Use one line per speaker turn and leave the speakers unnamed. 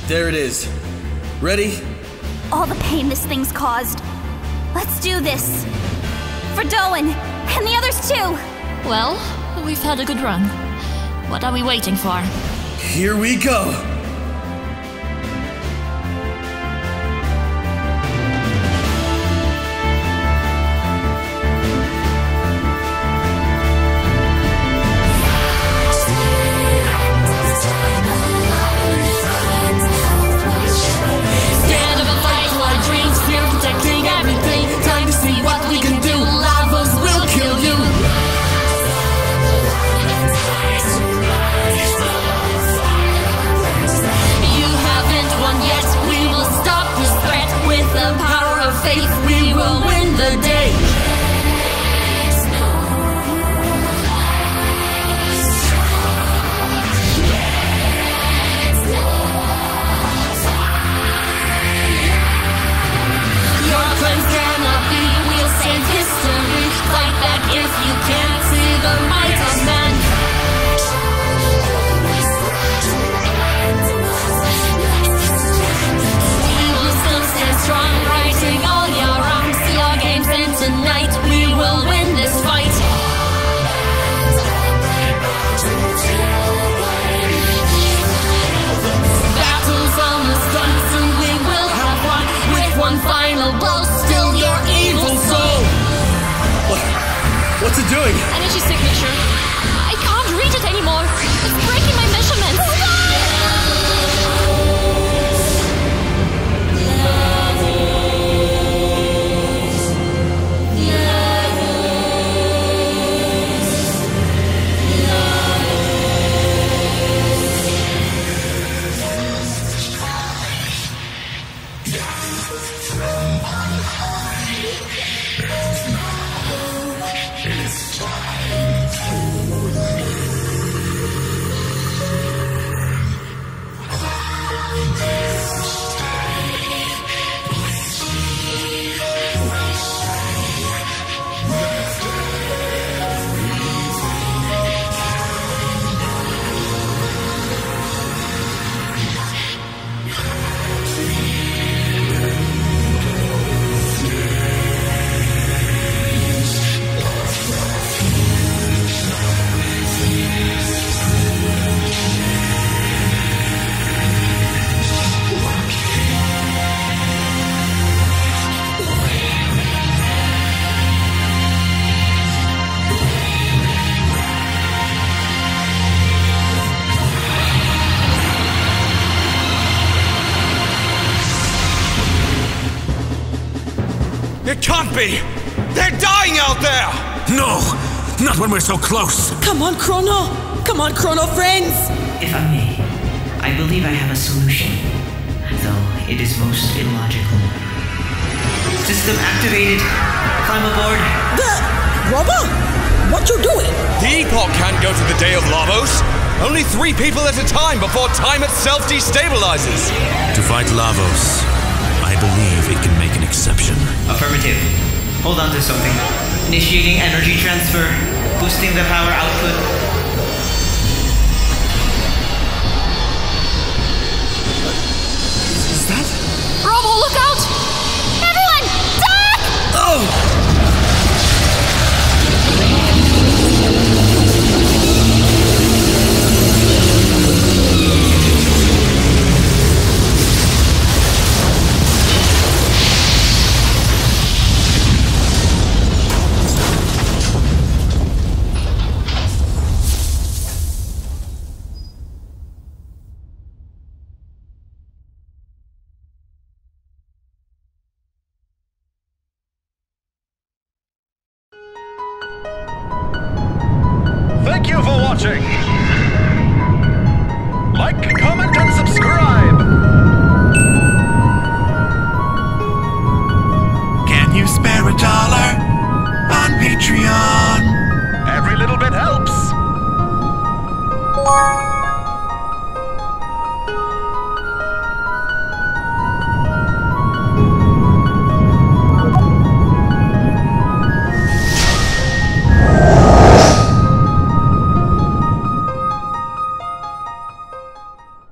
There it is. Ready?
All the pain this thing's caused. Let's do this. For Doan, and the others too.
Well, we've had a good run. What are we waiting for?
Here we go.
We will win the day. Your plans cannot be, we'll save history. Fight back if you can't see the might of man. We will still stand strong, righting all your wrongs. Your games end tonight, we will win this fight. Battles almost done, soon we will have won. With one final blow, still your evil soul.
What's it doing?
Energy signature. I can't read it anymore. It's breaking my measurements.
It can't be! They're dying out there!
No! Not when we're so close!
Come on, Chrono! Come on, Chrono friends!
If I may, I believe I have a solution, though it is most illogical. System activated. Climb aboard.
Robo? What you doing?
The Epoch can't go to the Day of Lavos. Only 3 people at a time before time itself destabilizes.
To fight Lavos, I believe it can make an exception.
Affirmative. Hold on to something. Initiating energy transfer. Boosting the power output.
Is that?
Robo, look out!
Everyone, duck!
Oh!
Thank you for watching. Like, comment,